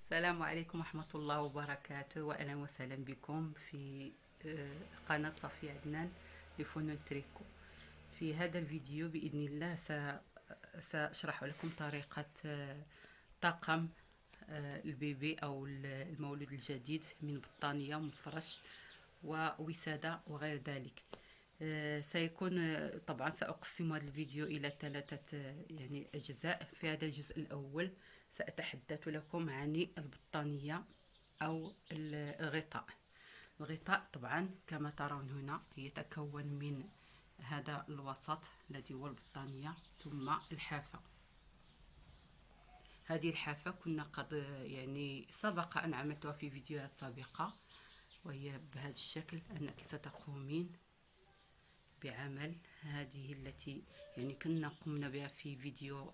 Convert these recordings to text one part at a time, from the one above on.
السلام عليكم ورحمة الله وبركاته، وأهلا وسهلا بكم في قناة صفية عدنان لفنون تريكو. في هذا الفيديو بإذن الله سأشرح لكم طريقة طاقم البيبي أو المولود الجديد من بطانية ومفرش ووسادة وغير ذلك. سيكون طبعا سأقسم هذا الفيديو إلى ثلاثة يعني أجزاء. في هذا الجزء الأول سأتحدث لكم عن البطانية أو الغطاء. الغطاء طبعا كما ترون هنا يتكون من هذا الوسط الذي هو البطانية ثم الحافة. هذه الحافة كنا قد يعني سبق أن عملتها في فيديوهات سابقة، وهي بهذا الشكل أنك ستقومين بعمل هذه التي يعني كنا قمنا بها في فيديو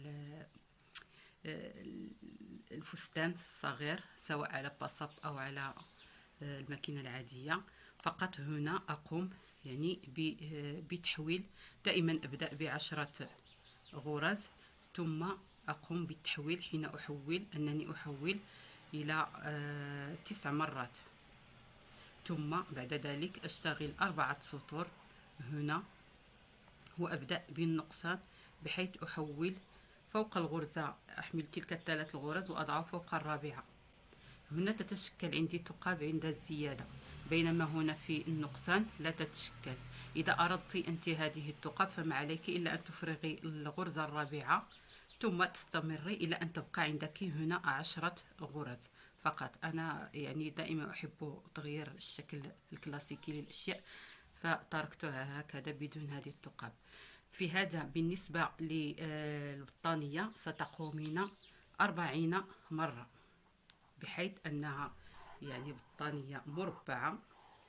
الفستان الصغير، سواء على باصاب أو على الماكينة العادية. فقط هنا أقوم يعني بتحويل. دائما أبدأ ب10 غرز ثم أقوم بالتحويل. حين أحول أنني أحول إلى 9 مرات، ثم بعد ذلك أشتغل 4 سطور هنا، وأبدأ بالنقصان بحيث أحول فوق الغرزة، أحمل تلك ال3 الغرز وأضع فوق الرابعة. هنا تتشكل عندي ثقاب عند الزيادة، بينما هنا في النقصان لا تتشكل. إذا أردت أنت هذه الثقاب فما عليك إلا أن تفرغي الغرزة الرابعة ثم تستمري إلى أن تبقى عندك هنا 10 غرز فقط. أنا يعني دائما أحب تغيير الشكل الكلاسيكي للأشياء، فتركتها هكذا بدون هذه الثقاب. في هذا بالنسبة للبطانية ستقومين 40 مرة، بحيث أنها يعني بطانية مربعة.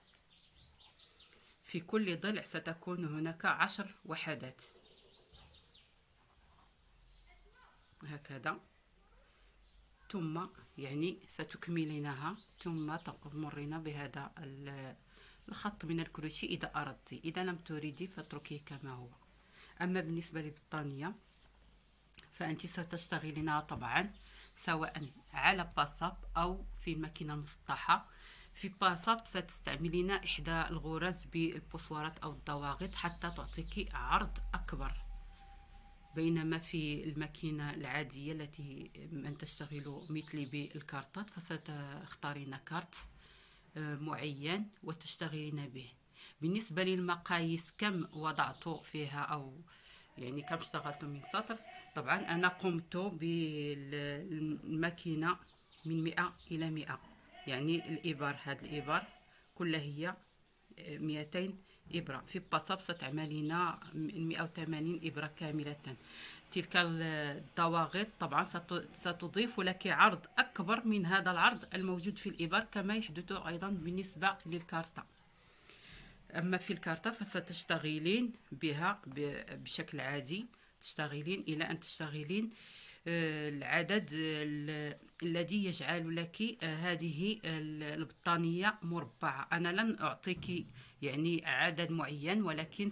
في كل ضلع ستكون هناك 10 وحدات هكذا، ثم يعني ستكملينها ثم تمرين بهذا الخط من الكروشيه إذا أردت. إذا لم تريدي فاتركيه كما هو. أما بالنسبة للبطانية فأنت ستشتغلينها طبعا سواء على باصاب أو في ماكينة مسطحة. في باصاب ستستعملين إحدى الغرز بالبوسورات أو الضواغط حتى تعطيك عرض أكبر، بينما في الماكينة العادية التي من تشتغل مثلي بالكارتات فستختارين كارت معين وتشتغلين به. بالنسبة للمقاييس كم وضعت فيها أو يعني كم اشتغلت من سطر، طبعا أنا قمت بالماكينة من 100 إلى 100، يعني الإبر هذه الإبر كلها هي 200 إبرة. في باصاب ستعملين 180 إبرة كاملة. تلك الضواغط طبعا ستضيف لك عرض أكبر من هذا العرض الموجود في الإبر، كما يحدث أيضا بالنسبة للكارتة. أما في الكارتة فستشتغلين بها بشكل عادي، تشتغلين إلى أن تشتغلين العدد الذي يجعل لك هذه البطانية مربعة. أنا لن أعطيك يعني عدد معين، ولكن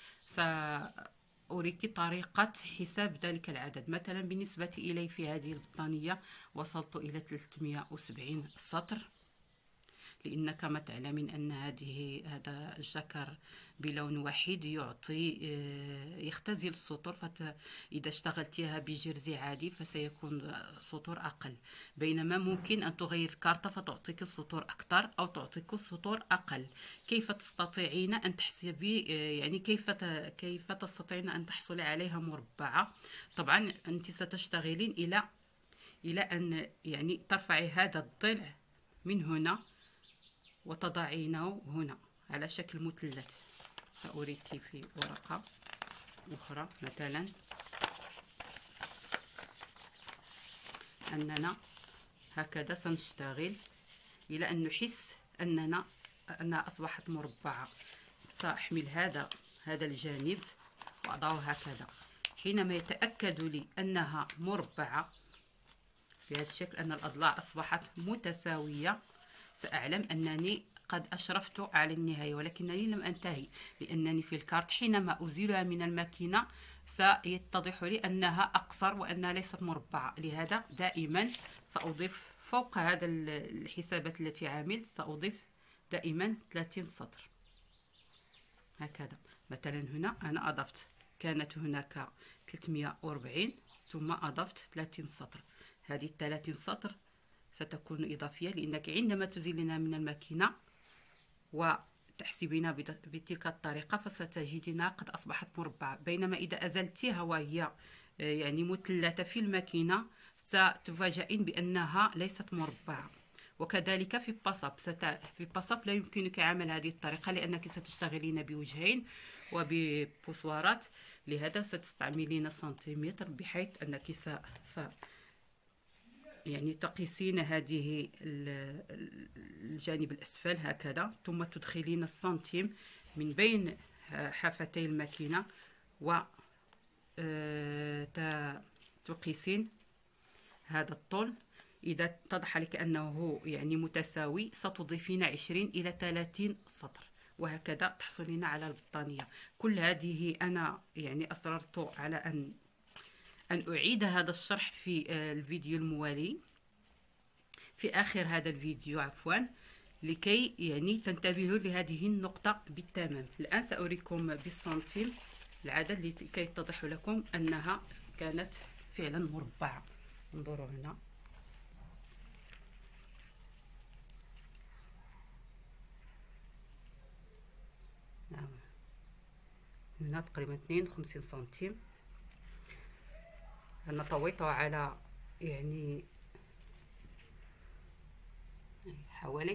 سأريك طريقة حساب ذلك العدد. مثلا بالنسبة إلي في هذه البطانية وصلت إلى 370 سطر، لأن كما تعلمين أن هذا الجكر بلون واحد يختزل السطور، فإذا اشتغلتيها بجرزي عادي فسيكون سطور أقل، بينما ممكن أن تغير الكارتة فتعطيك السطور أكثر أو تعطيك السطور أقل. كيف تستطيعين أن تحسبي يعني كيف تستطيعين أن تحصلي عليها مربعة؟ طبعا أنت ستشتغلين إلى أن يعني ترفعي هذا الضلع من هنا وتضعينه هنا على شكل مثلث. سأريك في ورقة أخرى مثلا أننا هكذا سنشتغل إلى أن نحس أنها أصبحت مربعة. سأحمل هذا الجانب وأضعه هكذا. حينما يتأكد لي أنها مربعة بهذا الشكل، أن الأضلاع أصبحت متساوية، سأعلم أنني قد أشرفت على النهاية، ولكنني لم أنتهي، لأنني في الكارت حينما أزيلها من الماكينة سيتضح لي أنها أقصر وأنها ليست مربعة. لهذا دائما سأضيف فوق هذا الحسابات التي عملت، سأضيف دائما 30 سطر هكذا. مثلا هنا أنا أضفت، كانت هناك 340 ثم أضفت 30 سطر. هذه 30 سطر ستكون إضافية، لأنك عندما تزيلين من الماكينة وتحسبين بتلك الطريقة فستجدينها قد أصبحت مربعة، بينما إذا أزلتها وهي يعني مثلثة في الماكينة ستفاجئين بأنها ليست مربعة. وكذلك في الباساب، في الباساب لا يمكنك عمل هذه الطريقة لأنك ستشتغلين بوجهين وببوسوارات، لهذا ستستعملين سنتيمتر، بحيث أنك يعني تقيسين هذه الجانب الأسفل هكذا، ثم تدخلين السنتيم من بين حافتي الماكينة و تقيسين هذا الطول. إذا اتضح لك أنه يعني متساوي ستضيفين 20 إلى 30 سطر، وهكذا تحصلين على البطانية. كل هذه أنا يعني أصررت على أن أعيد هذا الشرح في الفيديو الموالي، في آخر هذا الفيديو عفوا، لكي يعني تنتبهوا لهذه النقطة بالتمام. الآن سأريكم بالسنتيم العدد لكي يتضح لكم أنها كانت فعلا مربعة. انظروا هنا، هنا تقريبا 52 سنتيم. أنا طويتها على يعني حوالي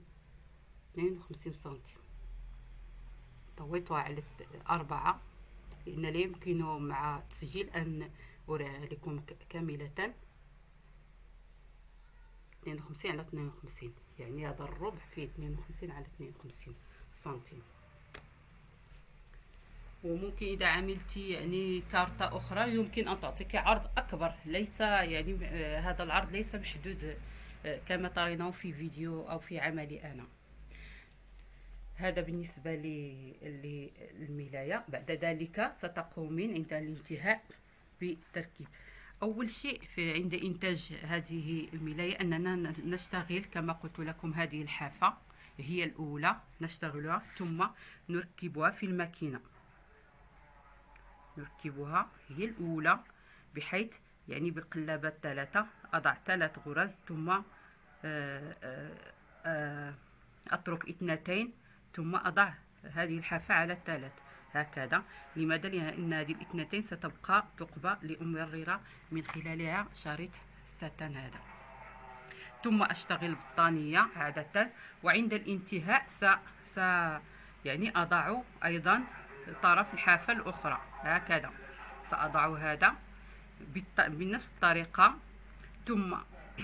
52 سنتيم، طويتها على 4 لأن لا يمكن مع التسجيل أن أريها لكم كاملة. 52 على 52 يعني هذا الربع فيه 52 على 52 سنتيم. وممكن إذا عملتي يعني كارتة أخرى يمكن أن تعطيك عرض أكبر، ليس يعني هذا العرض ليس محدود كما ترونه في فيديو أو في عملي أنا. هذا بالنسبة للملاية. بعد ذلك ستقومين عند الانتهاء بالتركيب. أول شيء عند إنتاج هذه الملاية أننا نشتغل كما قلت لكم هذه الحافة هي الأولى نشتغلها، ثم نركبها في الماكينة، نركبها هي الأولى، بحيث يعني بالقلابات 3 أضع 3 غرز، ثم أترك 2 ثم أضع هذه الحافة على 3 هكذا. لماذا؟ لأن هذه 2 ستبقى ثقبة لأمرر من خلالها شريط ساتان هذا. ثم أشتغل بطانية عادة، وعند الانتهاء يعني أضع أيضا طرف الحافة الأخرى هكذا، سأضع هذا بنفس الطريقة، ثم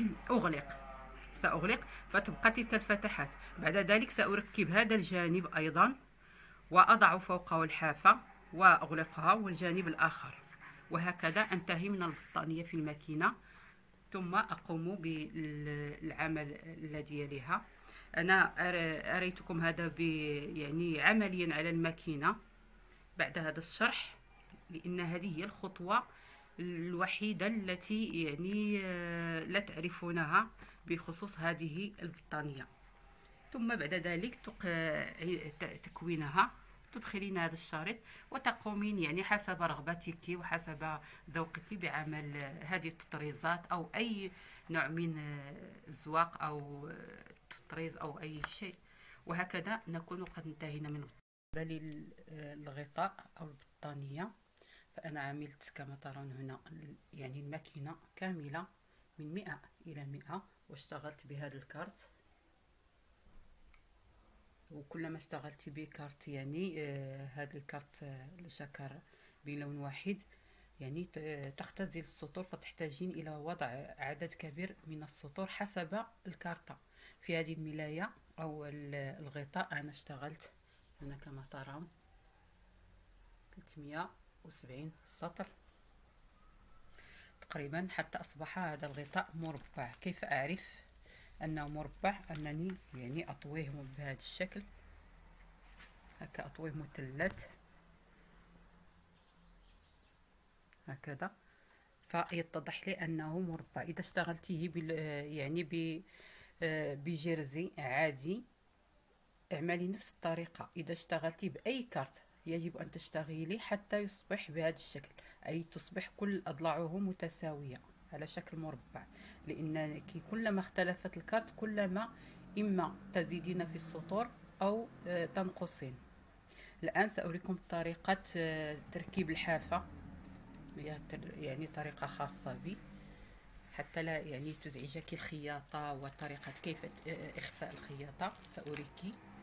سأغلق فتبقى تلك الفتحات. بعد ذلك سأركب هذا الجانب أيضا وأضع فوقه الحافة وأغلقها والجانب الآخر، وهكذا أنتهي من البطانية في الماكينة. ثم أقوم بالعمل الذي يليها. أنا أريتكم هذا يعني عمليا على الماكينة بعد هذا الشرح، لأن هذه هي الخطوة الوحيدة التي يعني لا تعرفونها بخصوص هذه البطانية. ثم بعد ذلك تكوينها، تدخلين هذا الشريط وتقومين يعني حسب رغبتك وحسب ذوقك بعمل هذه التطريزات أو أي نوع من الزواق أو تطريز أو أي شيء. وهكذا نكون قد انتهينا من الغطاء أو البطانية. فأنا عملت كما ترون هنا يعني الماكينة كاملة من 100 إلى 100، واشتغلت بهذا الكارت. وكلما اشتغلت بكارت يعني هذا الكارت الشكر بلون واحد يعني تختزل السطور، فتحتاجين إلى وضع عدد كبير من السطور حسب الكارتة. في هذه الملاية أو الغطاء أنا اشتغلت هنا كما ترون 370 سطر تقريبا حتى أصبح هذا الغطاء مربع. كيف أعرف أنه مربع؟ أنني يعني أطويه بهذا الشكل هكا، أطويه مثلث هكذا، فيتضح لي انه مربع. اذا اشتغلتيه يعني بجرزي عادي اعملي نفس الطريقة. إذا اشتغلتي بأي كارت يجب أن تشتغلي حتى يصبح بهذا الشكل، أي تصبح كل أضلاعه متساوية على شكل مربع، لأن كلما اختلفت الكارت كلما إما تزيدين في السطور أو تنقصين. الآن سأريكم طريقة تركيب الحافة، يعني طريقة خاصة بي حتى لا يعني تزعجك الخياطة وطريقة كيف إخفاء الخياطة. سأريك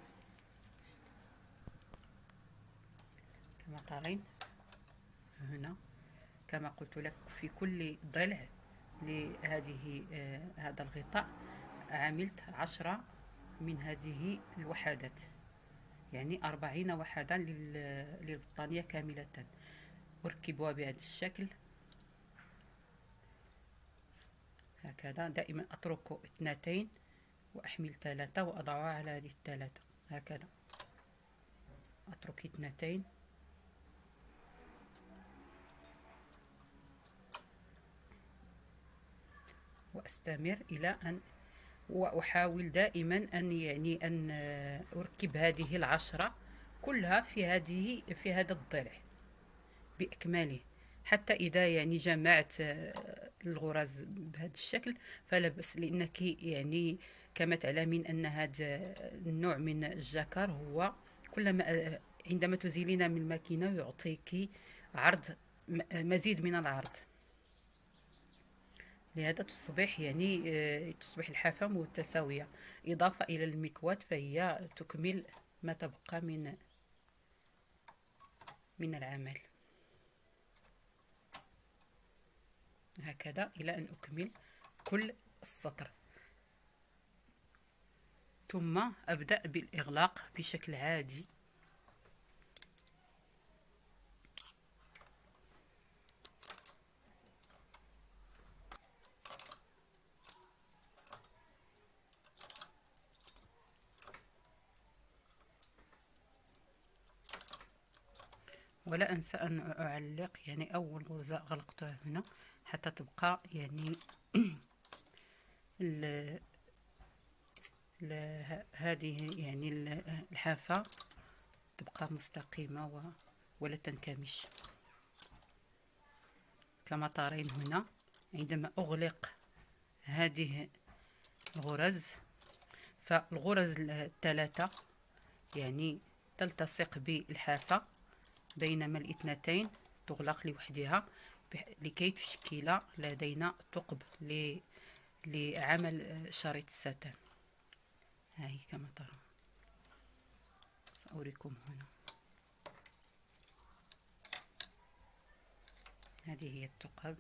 كما ترين هنا، كما قلت لك في كل ضلع لهذه هذا الغطاء عملت 10 من هذه الوحدات، يعني 40 وحدة للبطانية كاملة. أركبها بهذا الشكل هكذا. دائما أترك 2 وأحمل 3 وأضعها على هذه 3 هكذا. أترك 2 وأستمر إلى أن، وأحاول دائما أن أركب هذه 10 كلها في هذا الضلع بأكمله، حتى إذا يعني جمعت الغرز بهذا الشكل فلا بأس، لأنك يعني كما تعلمين أن هذا النوع من الجاكار هو كلما عندما تزيلين من الماكينة يعطيك عرض، مزيد من العرض. لهذا تصبح تصبح الحافة متساوية، إضافة إلى المكواة فهي تكمل ما تبقى من العمل هكذا إلى أن أكمل كل السطر. ثم أبدأ بالإغلاق بشكل عادي. ولا أنسى أن أعلق يعني أول غرزة غلقتها هنا حتى تبقى يعني هذه يعني الحافة تبقى مستقيمة ولا تنكمش. كما ترين هنا عندما أغلق هذه الغرز فالغرز 3 يعني تلتصق بالحافة، بينما 2 تغلق لوحدها لكي تشكل لدينا ثقب لعمل شريط الستان. هاي كما ترون، سأريكم هنا. هذه هي الثقب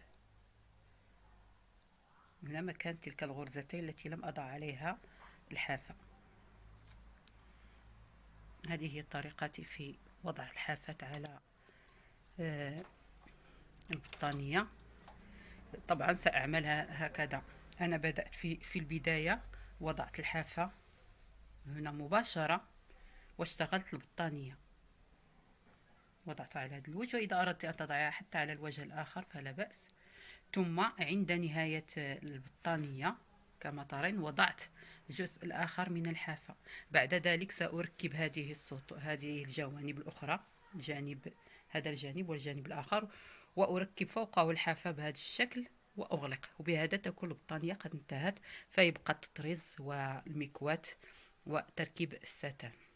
هنا مكان تلك الغرزتين التي لم أضع عليها الحافة. هذه هي طريقتي في وضع الحافة على البطانية. طبعا سأعملها هكذا. أنا بدأت في البداية وضعت الحافة هنا مباشرة واشتغلت البطانية، وضعتها على هذا الوجه، وإذا أردت أن تضعها حتى على الوجه الآخر فلا بأس. ثم عند نهاية البطانية كما ترين وضعت الجزء الآخر من الحافة. بعد ذلك سأركب هذه الجوانب الأخرى، هذا الجانب والجانب الآخر، وأركب فوقه الحافة بهذا الشكل وأغلق، وبهذا تكون البطانية قد انتهت، فيبقى التطريز والمكواة وتركيب الستان.